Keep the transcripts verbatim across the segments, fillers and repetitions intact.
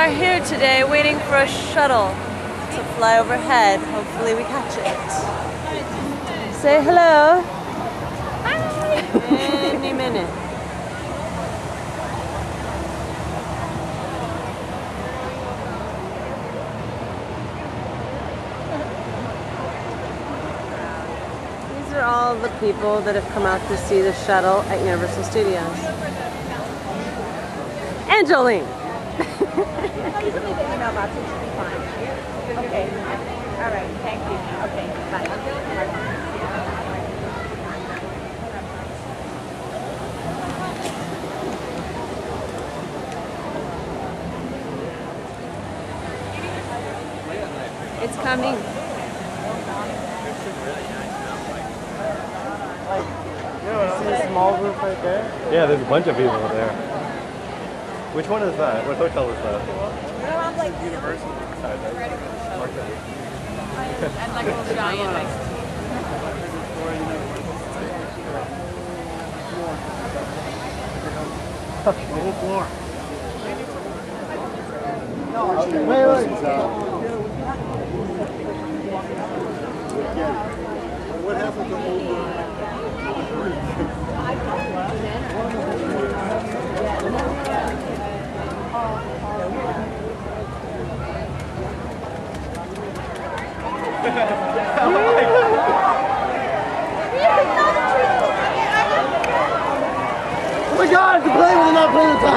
are here today waiting for a shuttle to fly overhead. Hopefully we catch it. Say hello. Hi. Any minute. These are all the people that have come out to see the shuttle at Universal Studios. And Jolene. You can leave the email box, it should be fine. Okay. All right. Thank you. Okay. Bye. It's coming. See a small group right there? Yeah, there's a bunch of people there. Which one is that? What hotel is that? University. And like a little giant iced tea. The whole floor. Wait, wait. What happened to old? Oh my God, it's a plane when they're not playing the time.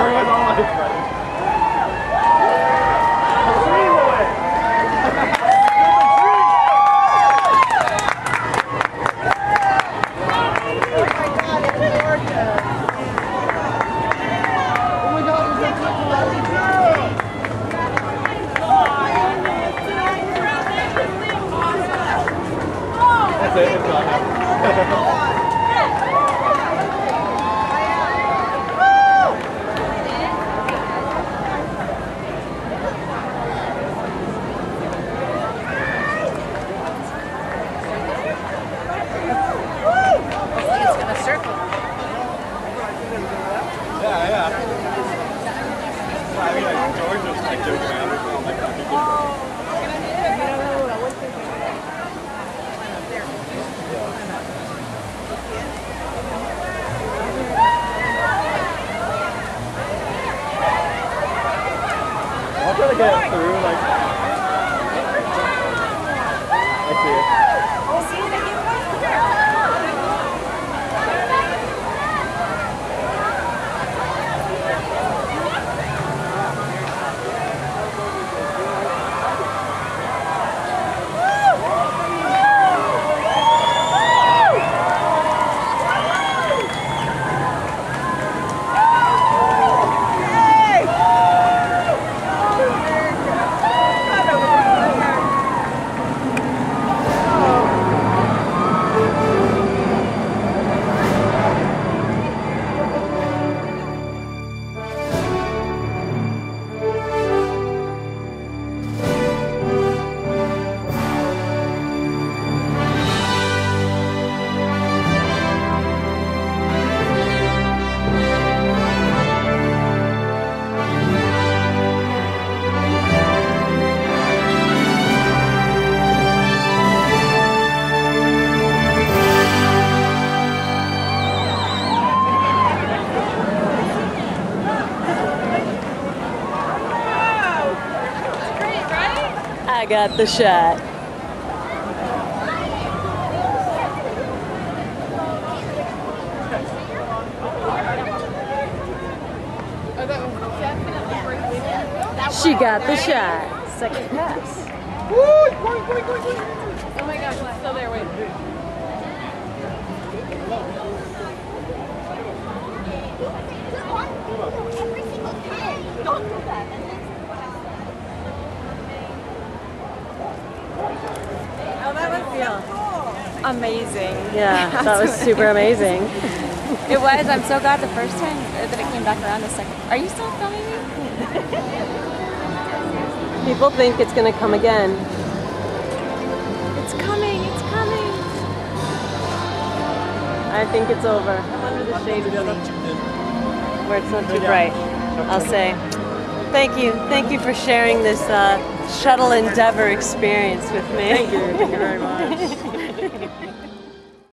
I'm trying to get through, like, I see it. I got the shot. She got the shot. Second pass. Oh my gosh, it's still there. Wait. Oh, that was yeah. Amazing. Yeah, that was super amazing. It was. I'm so glad the first time that it came back around the second. Are you still filming me? People think it's going to come again. It's coming. It's coming. I think it's over. I'm under the shade of the where it's not too bright. I'll say. Thank you. Thank you for sharing this uh, Shuttle Endeavor experience with me. Thank you. Thank you very much.